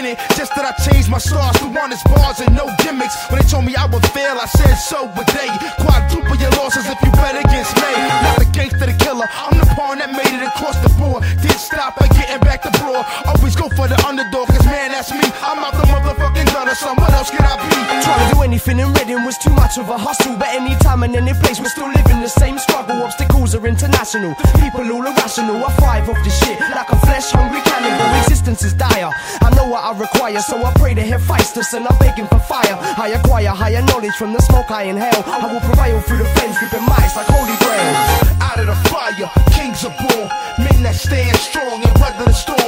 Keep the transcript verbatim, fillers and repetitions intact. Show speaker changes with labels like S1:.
S1: it, just that I changed my stars to honest bars and no gimmicks. When they told me I would fail, I said so would they. Quadruple your losses if you bet against me. Not the gangster, the killer, I'm the pawn that made it across the board. Didn't stop by getting back to broad. Always go for the underdog, cause man, that's me. I'm out the motherfucking gutter, son, what else can I be?
S2: Trying to do anything in Reading was too much of a hustle, but any time and any place we're still living the same struggle. Obstacles are international, people all irrational. I thrive off this shit like a flesh-hungry cannibal. Existence is dire, I know what I require, so I pray to Hephaestus and I'm begging for fire. I acquire higher knowledge from the smoke I inhale. I will prevail through the flames, gripping mics like holy grail.
S1: Out of the fire, kings are born, men that stand strong and weather the storm.